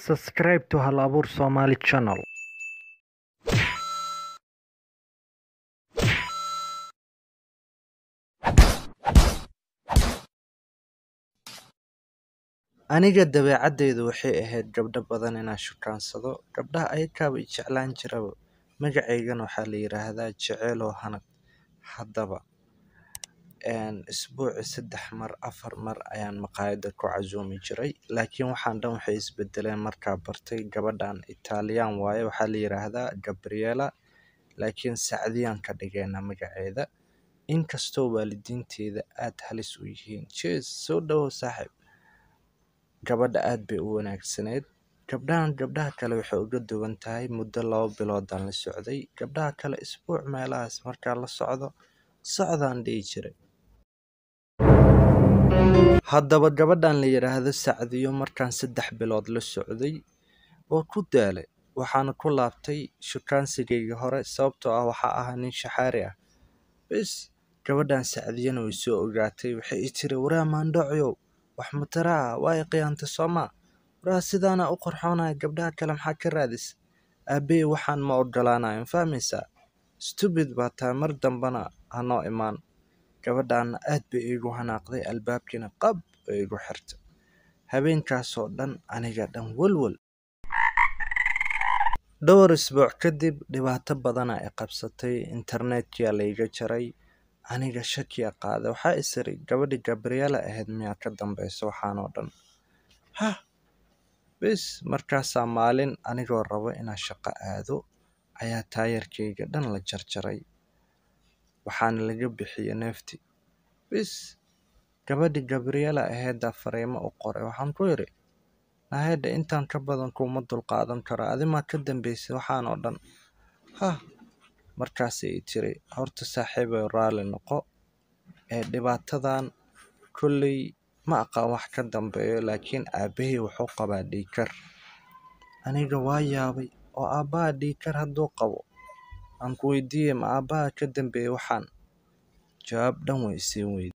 Subscribe to Hal Abuur Somali channel. Aniga dabeecadeydu waxay ahayd gabdho badan inaan shukaansado. Gabdhaha ayakaaba i jeclaan jiraba. Magaceygana waxaa la yiraahdaa Jecelow Hanad. Haddaba isbuuci 3 mar 4 mar ayaan maqaayada ku casuumi jiray, laakiin waxaan dhan waxay isbedeleen markaa bartay gabadhan Italian waaye, waxaa la yiraahdaa Gabriela, laakiin Sacdiyaan ka dhigeena magaceeda. Inkastoo waalidiinteeda aad halis u yihiin. Cheers, soo dhawow saaxiib. Gabadha aad bay u wanaagsaneyd. Gabdhaha kale waxay uga duwan tahay muddo 2 biloodaan la socday. Gabdhaha kale isbuuc meelahaas markaa la socdaan dhihi jiray. Haddaba gabadhan la yiraahdo Sacdiyo markaan 3 bilood la socday oo ku daalay, waxaana ku laabtay shukaansigayga hore sababtoo ah waxaa ahaa nin shaxaari ah. Bis gabadhan Sacdiyana way soo ogaatay, waxay i tiri waraa maandhocyow wax mataraa waa qiyaanta Soomaa. Waraa sidaana u qorxoonaya gabdhaha kale maxaa ka raadis? Aabbe waxaan ma ogolaanayo, fahmaysaa? Stupid baa tahay, mar dambana ha noo imaan. Gabadhan aad bay igu hanaaqday, albaabkiina qab ay igu xirtay. Habeenkaasoo dhan aniga dhan walwal. Dhowr isbuuc kadib dhibaato badan ay qabsatay, internet-kii la iga jaray. Aniga shakiya qaaday, waxaa isiri gabadhi Gabriela ahayd miyaa ka dambaysa waxaan oo dhan. Bis markaasaa maalin anigoo rabo inaan shaqo aado ayaa taayarkayga dhan la jarjaray, waxaana laga bixiyay neefti. Bis gabadhi Gabriela ahayddaa fariimo u qoray, waxaan ku yidhi nahayda intaan ka badan kuma dulqaadan karo, adimaa ka dambaysay waxaan oo dhan. Markaasay i tiri horta saaxiibay raalli noqo, dhibaatadan kolley ma aqaan wax ka dambeeyo, laakiin aabbahay wuxuu qabaa dhiigkar. Aniga waa yaabay, oo aabbaha dhiigkar hadduu qabo aan ku weydiiyey ma aabbaha ka dambeeyey waxaan? Jawaab dhan way isiin weyday.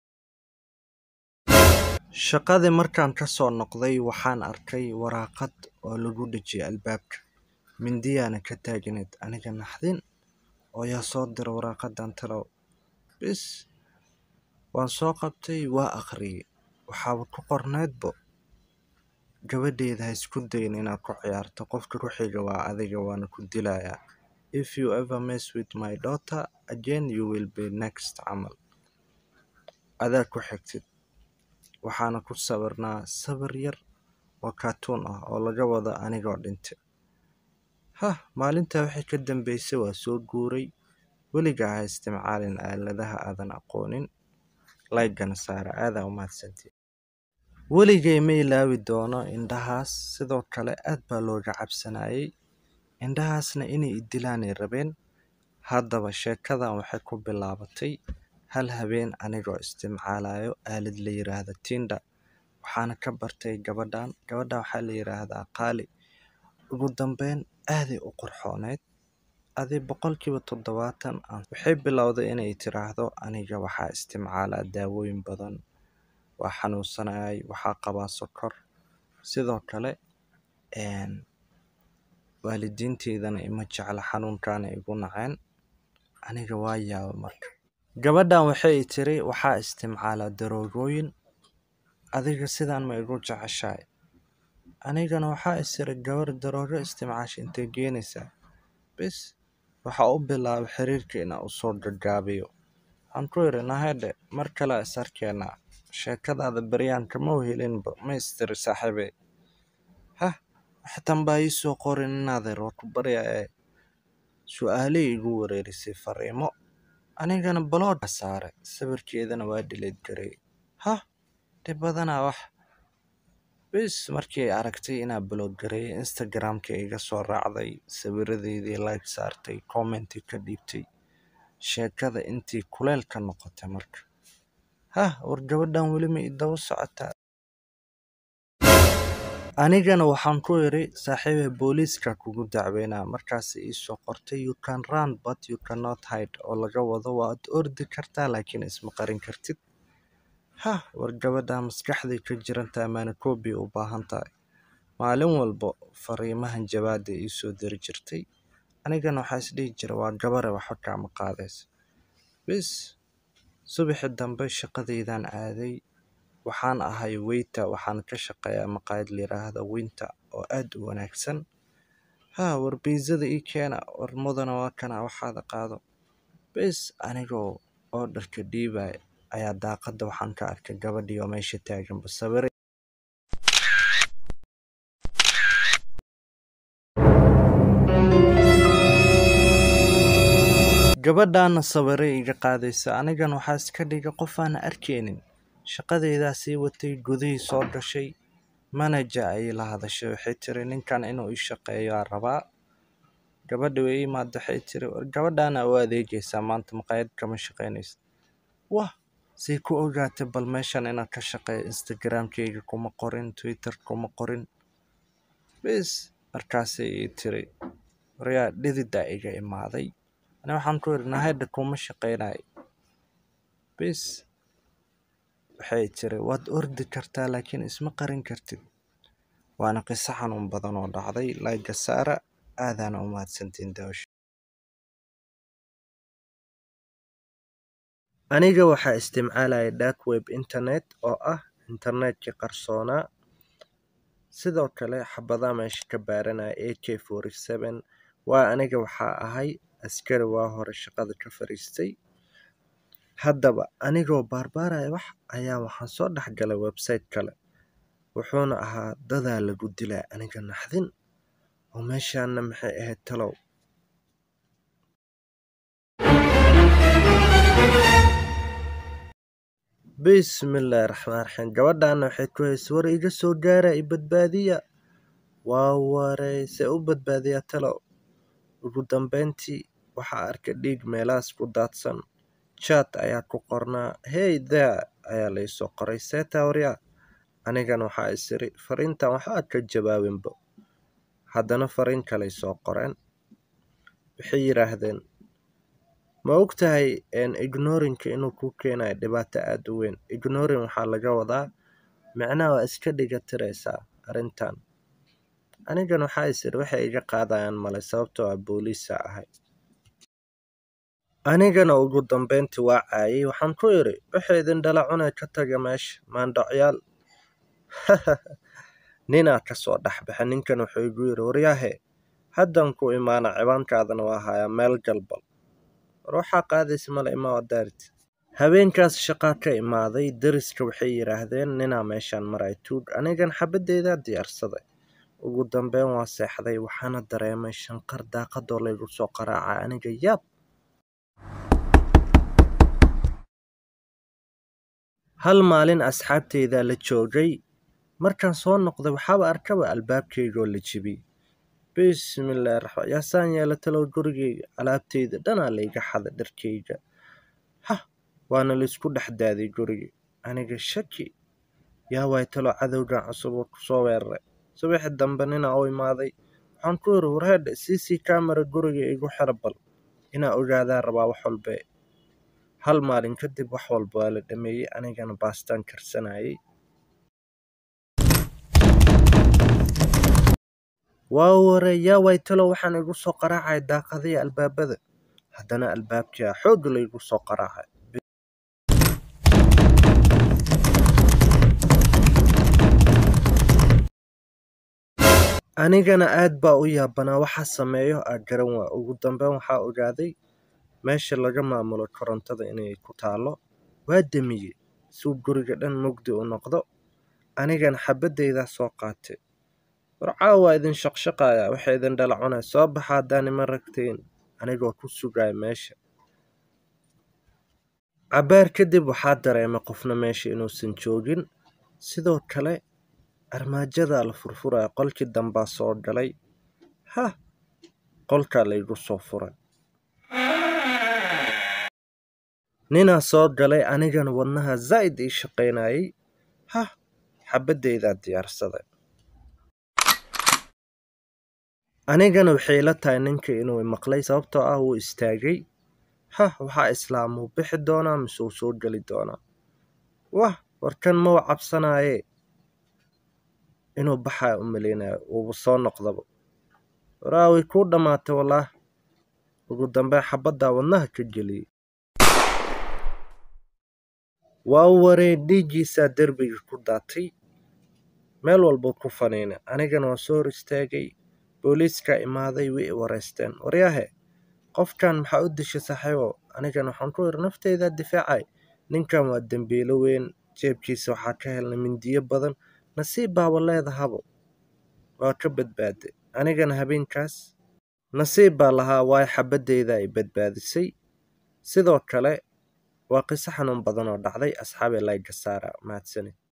Shaqadii markaan ka soo noqday waxaan arkay waraaqad oo lagu dhejiyay albaabka, mindiyaana ka taagneed. Aniga naxdin oo yaa soo diray waraaqadan talow. Bis waan soo qabtay, waa akhriyay. Waxaaba ku qorneedbo gabadheeda ha isku dayin inaad ku ciyaarto, qofka ku xiga waa adiga, waana ku dilayaa. If you ever mess with my daughter again you will be next camal. Adaa ku xigtid. Waxaana ku sawirnaa sawir yar oo cartoon ah oo laga wado anigoo dhintay. Maalintaa wixii ka dambeysay waa soo guuray. Weligaa ha isticmaalin aaladaha aadan aqoonin. Like-gana saara, aadaa u mahadsantihiin. Weligay ma ilaawi doono indhahaas, sidoo kale aad baa looga cabsanayay. Indhahaasna inay i dilaan ay rabeen. Haddaba sheekadan waxay ku bilaabatay hal habeen anigoo isticmaalayo aalad la yiraahdo Tinder. Waxaana ka bartay gabadhan waxaa la yiraahdaa Qaali. Ugu dambeyn aaday u qurxooneyd. Adi 70% waxay bilowday inay tiraahdo aniga waxaa isticmaalaa daawooyin badan, waa xanuunsanayay, waxaa qabaa sokor. Sidoo kale waalidiinteydana ima jecla, xanuunkaana igu naceen. Aniga waa yaaba marka. Gabadhan waxay i tiri waxaa isticmaalaa daroogooyin, adiga sidaan ma igu jeceshahay? Anigana waxaa isiri gabar daroogo isticmaasha intay geenaysaa. Bis waxaa u bilaabay xiriirka inaan usoo gagaabiyo. Waxaan ku yidhi nahayde mar kale is arkeenaa, sheekadaada baryahan kama helinba, ma istiri saaxiibey. Waxtan baa ii soo qorin inaadeer waa ku baryaa. Su'aalay igu wareerisay fariimo. Anigana block saaray, sawirkeedana waa delete garay. Dhib badanaa wax. Bis markii ay aragtay inaan block garay, Instagram-ka iga soo raacday, sawiradeedii like saartay, comment ka dhiibtay. Sheekada intii kuleel ka noqotay marka. War gabadhan weli ma i daba socotaa? Anigana waxaan ku yidhi saaxiibey booliiska kugu dacweynaa. Markaas ii soo qortay you can run but you cannot hide, oo laga wado waad ordi kartaa laakiin isma qarin kartid. War gabadhan maskaxday ka jirantaa, maana koobi u baahan tahay. maalin walba fariimahan jawaada ii soo diri jirtay anigana waxaa isdhihi jiray waa gabare waxba kaama qaadayso bis subaxii dambe shaqadaydan aaday waxaan ahay waiter waxaan ka shaqeeyaa maqaayad la yiraahdo Winter oo aad u wanaagsan war pizzada ii keena war mudana waa kana waxaad qaado bis anigoo orderka dhiibay ayaa daaqada waxaan ka arkay gabadhii oo meesha taagan sawir gabadhaana sawire iga qaadaysa anigana waxaa iska dhigay qof aan arkeenin shaqadaydaa sii watay gudihii soo gashay manager ayay la hadashay waxay tiri ninkan inuu ii shaqeeyo aan rabaa gabadha way imaad waxay tiri gabadhaana u adeegaysaa maanta maqaayad kama shaqaynaysa wah say ku ogaatay bal meeshan inaan ka shaqeeyo instagramkayga kuma qorin twitter kuma qorin bis markaasay ii tiri waryaa dhidida iga imaaday أنا waxaan ku iri nahayda kuma shaqeynay bis waxay tiri waad ordi kartaa laakiin isma qarin kartid waana qiso xanuun badan oo dhacday like saara aadana u mahadsantiin dawsha aniga waxaa isticmaalaya dark web internet oo ah internetka qarsoona sidoo kale xabadaha meesha ka baaranaya AK47 waa aniga waxaa ahay askari waa hore shaqada ka fariistay haddaba anigoo baarbaaraya wax ayaa waxaan soo dhexgalay website kale wuxuuna ahaa dadaa lagu dilaa aniga naxdin oo meeshaana maxay ahayd talow bismillaahi raxmaani raxiim gabadhaana waxay ku haysay war iga soo gaara i badbaadiya waa wareyse u badbaadiya talow ugu dambeyntii waxaa arkay dhiig meelahaas ku daadsan chat ayaa ku qornaa hey there ayaa la isoo qoray seetawriya anigana waxaa isiri fariintan waxaa ka jawaabinbo haddana fariin kale soo qoreen waxay yiraahdeen ma ogtahay ignoringka inuu ku keenayo dhibaato aad u weyn ignoring waxaa laga wadaa macnaha waa iska dhiga tiraysaa arrintan anigana waxaa isiri waxay iga qaadayaan male sababtoo ah booliisa ahay anigana ugu dambeyntii waa caayay waxaan ku iri waxay idin dhala cunay ka taga meesha maandhacyaal ninaa ka soo dhexbaxa ninkan wuxuu igu yiri waryaahe haddan ku imaana cibaankaadana waa hayaa meel galbal war waxaa qaadaysa male imaa wadaarti habeenkaas shaqaa ka imaaday dariska waxay yiraahdeen ninaa meeshaan maray tuug anigan xabadeyda diyaarsaday ugu dambeyn waa seexday waxaana dareemay shanqar daaqadoo laygu soo qaraacay aniga yaab hal maalin asxaabteyda la joogay markaan soo noqday waxaaba arkaba albaabkaygoo la jibiyey bismillaahi raxmaan yaasaan yeela talow gurigayga alaabteyda dhanaa layga xaday dharkayga waana laysku dhex daaday guriga aniga shaki yaa waay talow cadowgan cusub oo kusoo weeraray subaxii dambe ninaa u imaaday waxaan ku iri warheedhe cc camera guriga igu xira bal inaa ogaadaa rabaa wax walbe hal maalin kadib wax walba waa la dhameeyey anigana baastaan karsanayay waa ware yaa waay talow waxaan igu soo qaraacay daaqadii albaabada haddana albaabkii xoog laygu soo qaraacay anigana aad baa u yaabanaa waxa sameeyo garan waa ugu dambeyn waxaa ogaaday meesha laga maamulo korontada inay ku taalo waa damiyey suu guriga dhan mugdi u noqdo anigana xabadeydaa soo qaatay war caawa idin shaqshaqaya waxay idin dhala cunay soo baxa haddaan ima ragteen anigoo ku sugaya meesha cabaar kadib waxaa dareemay qofna meesha inuusan joogin sidoo kale armaajada la furfuraya qolkii dambaa soo galay qolkaa laygu soo furay ninaa soo galay anigana wadnaha zaa'id ii shaqaynayay xabadeydaa diyaarsaday anigana waxay la tahay ninka inuu maqlay sababtoo ah wuu istaagay waxaa islaamuu bixi doonaa mise uu soo geli doonaa warkan ma u cabsanaaye inuu baxaa u maleynayo uu soo noqdaba way ku dhamaatay wallaah ugu dambeyn xabadda wadnaha ka geliyay waa waree dhiiggiisa derbiga ku daatay meel walba ku faniinay anigana waa soo hor istaagay booliiska imaaday way wareysteen waryahe qofkan maxaa u dishay saaxiibo anigana waxaan ku yiri nafteyda difaacay ninkan waa dambiilo weyn jeebkiisa waxaa ka helnay mindiyo badan nasiib baa leedahabo waa ka badbaaday anigana habeenkaas nasiib baa lahaa waay xabadeyda ay badbaadisay sidoo kale waa qiso xanuun badan oo dhacday asxaabi like saara mahadsanid